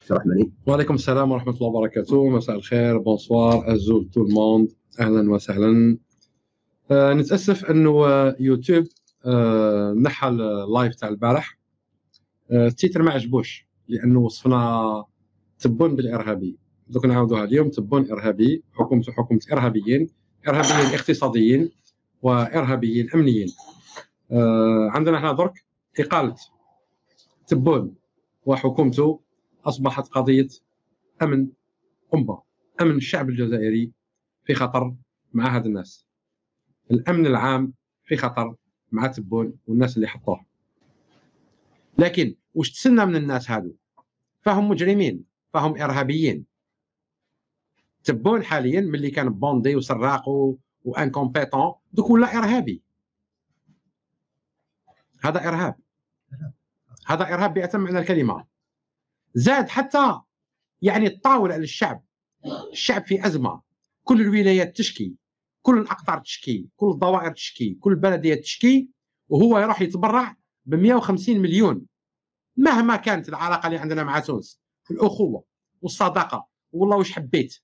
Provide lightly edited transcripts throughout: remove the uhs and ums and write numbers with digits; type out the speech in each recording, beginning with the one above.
رحماني. وعليكم السلام ورحمة الله وبركاته. مساء الخير، بونسوار، أزول تو الموند، أهلا وسهلا. نتأسف أنه يوتيوب نحى اللايف تاع البارح. التيتر ما عجبوش لأنه وصفنا تبون بالإرهابي. دوك نعاودوها اليوم، تبون إرهابي، حكومة إرهابيين، إرهابيين اقتصاديين وإرهابيين أمنيين. عندنا هنا درك إقالة تبون وحكومته أصبحت قضية أمن قنبة. أمن الشعب الجزائري في خطر مع هاد الناس، الأمن العام في خطر مع تبون والناس اللي حطوه. لكن واش تسنى من الناس هادو؟ فهم مجرمين، فهم إرهابيين. تبون حاليا ملي كان بوندي وسراق وانكومبيتون، دوك ولا إرهابي. هذا إرهاب، هذا إرهاب بأتم معنى الكلمة. زاد حتى يعني الطاولة على الشعب. الشعب في أزمة، كل الولايات تشكي، كل الأقطار تشكي، كل الضوائر تشكي، كل البلديات تشكي، وهو يروح يتبرع ب 150 مليون. مهما كانت العلاقة اللي عندنا مع تونس، الأخوة والصداقة والله واش حبيت.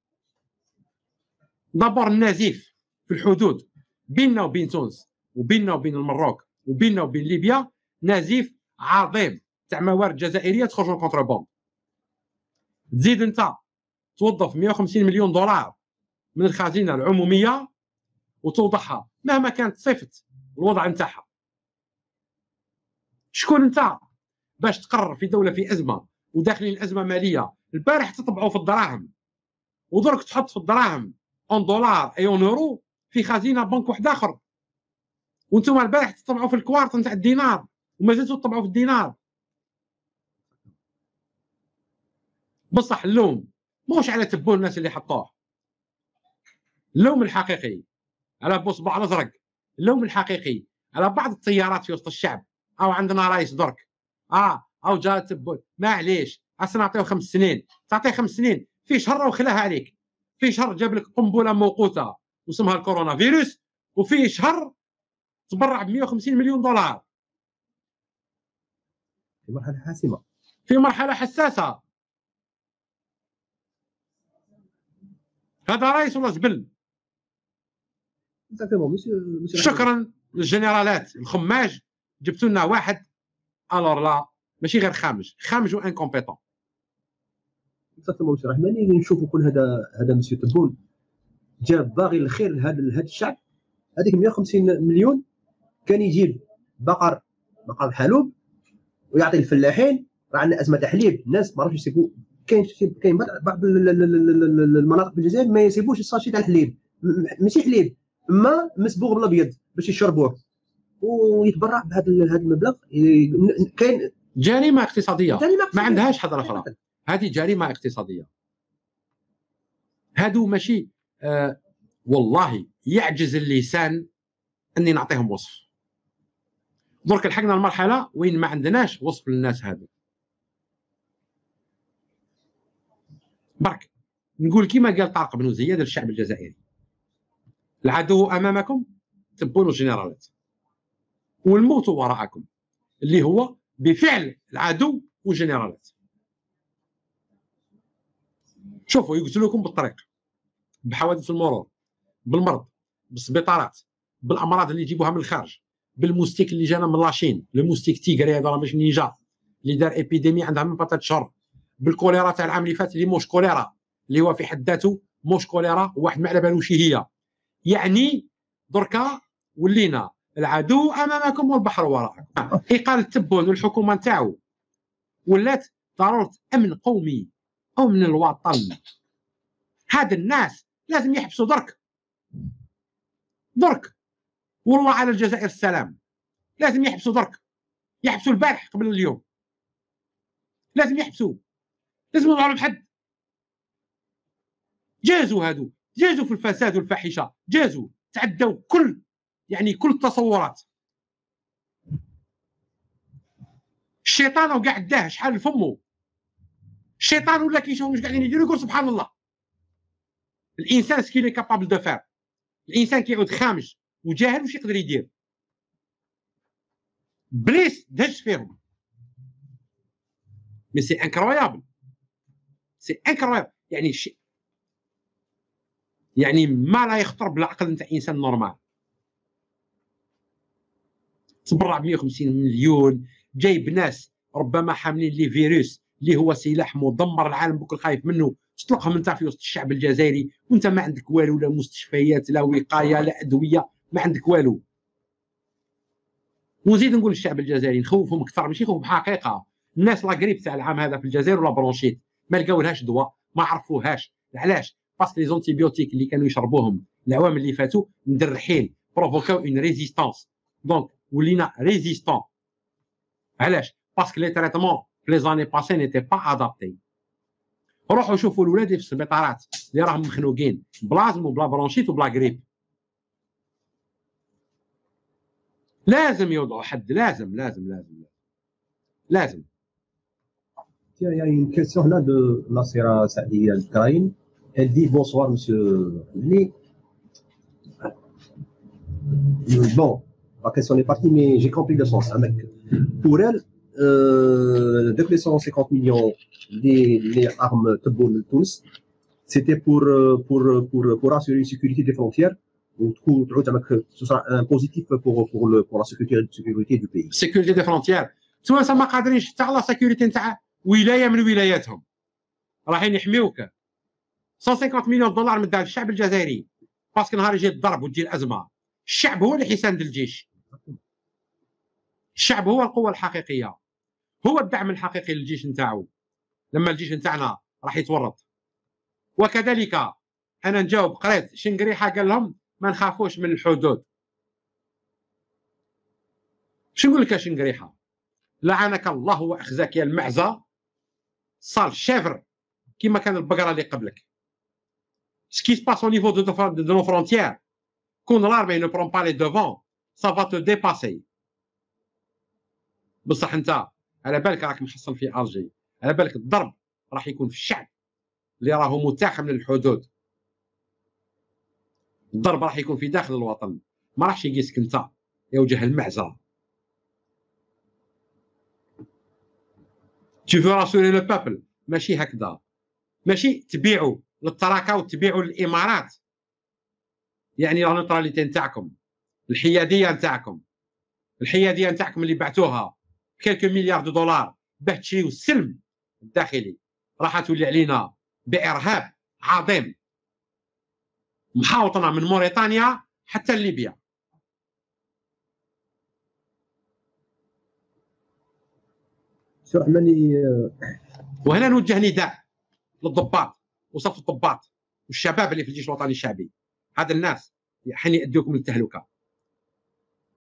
دابور النزيف في الحدود بيننا وبين تونس وبيننا وبين المروك وبيننا وبين ليبيا، نزيف عظيم تاع موارد جزائرية تخرج من الكونترباند. تزيد انت توظف 150 مليون دولار من الخزينة العمومية وتوضعها مهما كانت صفة الوضع نتاعها. شكون انت باش تقرر في دولة في أزمة وداخلين أزمة مالية؟ البارح تطبعوا في الدراهم ودرك تحط في الدراهم اون دولار اي اون اورو في خزينة بنك واحد آخر، وانتم البارح تطبعوا في الكوارت نتاع الدينار وما زلتوا تطبعوا في الدينار. بصح اللوم موش على تبون الناس اللي حطوه، اللوم الحقيقي على بوصبع الازرق، اللوم الحقيقي على بعض التيارات في وسط الشعب. او عندنا رئيس درك او جا تبون، معليش اصلا نعطيو 5 سنين. تعطيه 5 سنين في شهر وخلاها عليك، في شهر جاب لك قنبله موقوته واسمها الكورونا فيروس، وفي شهر تبرع ب 150 مليون دولار في مرحلة حاسمة، في مرحله حساسه. هذا رئيس ولا زبل؟ شكرا للجنرالات الخماج، جبتوا لنا واحد الور لا ماشي غير خامج وانكومبيتون. اكزاكتومون سي رحماني. نشوفوا كل هذا مسيو تبون جاب باغي الخير لهذا الشعب. هذيك 150 مليون كان يجيب بقر حلوب ويعطي الفلاحين. راه عندنا ازمه تحليب، الناس ما عرفوش يسيبوا. كاين بعض المناطق في الجزائر ما يسيبوش الساشي تاع الحليب، ماشي حليب، ما مسبوغ بالابيض باش يشربوه، ويتبرع بهذا المبلغ. كاين جريمه اقتصاديه ما عندهاش حضره اخرى. هذه جريمه اقتصاديه. هادو ماشي والله يعجز اللسان اني نعطيهم وصف. درك لحقنا المرحله وين ما عندناش وصف للناس هادو. برك نقول كيما قال طارق بن زياد للشعب الجزائري: العدو امامكم تبون الجنرالات، والموت وراءكم، اللي هو بفعل العدو والجنرالات. شوفوا يقتلوكم بالطريق، بحوادث المرور، بالمرض، بالسبيطارات، بالامراض اللي يجيبوها من الخارج، بالموستيك اللي جانا من لاشين، الموستيك تيغري هذا راه مش نينجا اللي دار ايبيديمي عندها من 3 شهور، بالكوليرا تاع العام اللي فات اللي موش كوليرا، اللي هو في حد ذاته موش كوليرا وواحد ما على بالوش هي. يعني دركا ولينا العدو امامكم والبحر وراءكم. اقاله تبون والحكومه نتاعو ولات ضروره امن قومي، امن الوطن. هاد الناس لازم يحبسوا درك والله على الجزائر السلام. لازم يحبسوا درك، يحبسوا البارح قبل اليوم، لازم يحبسوا، لازم يوضعوا بحد. جازوا هادو، جازوا في الفساد والفاحشه، جازوا تعدوا كل التصورات. الشيطان وقع داه شحال فمه، الشيطان ولا كيشوفوا واش قاعدين يديروا يقول سبحان الله. الانسان سكيلي كابابل دو فار، الانسان كيعود خامج وجاهل واش يقدر يدير. بليس دهش فيهم. مي سي انكرويابل. سي انكرويبل، يعني شيء يعني ما لا يخطر بالعقل نتاع انسان نورمال. تبرع ب 150 مليون، جايب ناس ربما حاملين لي فيروس اللي هو سلاح مدمر، العالم بكل خايف منه، تطلقهم انت في وسط الشعب الجزائري وانت ما عندك والو، لا مستشفيات لا وقايه لا ادويه، ما عندك والو. ونزيد نقول للشعب الجزائري نخوفهم اكثر، ماشي نخوفهم حقيقه. الناس لا غريب تاع العام هذا في الجزائر ولا برونشيت ما لقاولهاش دواء، ما عرفوهاش. علاش؟ باسكو لي زونتيبيوتيك اللي كانوا يشربوهم العوام اللي فاتوا مدرحين، بروفوكاو اون ريزيستانس، دونك ولينا ريزيستون. علاش؟ باسكو لي تريتمون في لي زاني باسي نيتي با ادابتي. روحوا شوفوا الولاد في السبيطارات اللي راهم مخنوقين بلازم وبلا برونشيت وبلا غريب. لازم يوضعوا حد، لازم لازم لازم لازم. Il y a une question là de Nassira Saadi Al-Kraïm. Elle dit bonsoir monsieur Mani. Bon, la question est partie, mais j'ai compris le sens. Pour elle, dès que les 150 millions les armes Tebboune de Tunis, c'était pour assurer une sécurité des frontières. Ce sera un positif pour la sécurité du pays. Sécurité des frontières. توانسه ما قادرينش حتى على لا سيكوريتي نتاع ولايه من ولاياتهم، رايحين يحميوك. 150 مليون دولار مدها للشعب الجزائري، باسكو نهار يجي الضرب وتجي الازمه الشعب هو اللي حيساند الجيش. الشعب هو القوه الحقيقيه، هو الدعم الحقيقي للجيش نتاعو لما الجيش نتاعنا راح يتورط. وكذلك انا نجاوب، قريت شنقريحه قال لهم ما نخافوش من الحدود. شو نقول لك يا شنقريحه؟ لعنك الله واخزاك يا المعزه، صال شافر كيما كان البقره اللي قبلك. سكي سباس او نيفو دو نو فرونتيير، كون لارمي نو برون با لي دوفون سا فا تو ديباسي. بصح انت على بالك راك محصل في الجي، على بالك الضرب راح يكون في الشعب اللي راهو متاخم للحدود. الضرب راح يكون في داخل الوطن، ما راحش يقيسك انت يا وجه المعزه. Tu veux rassurer le peuple، ماشي هكذا، ماشي تبيعوا للتراكا وتبيعوا للامارات. يعني لا نوتراليتي نتاعكم، الحياديه نتاعكم، الحياديه نتاعكم اللي بعتوها كيلكو مليار دو دولار باه تشريو السلم الداخلي، راح تولي علينا بارهاب عظيم محاوطنا من موريتانيا حتى ليبيا. وهنا نوجه نداء للضباط وصف الضباط والشباب اللي في الجيش الوطني الشعبي. هذا الناس حين يؤديكم للتهلكه.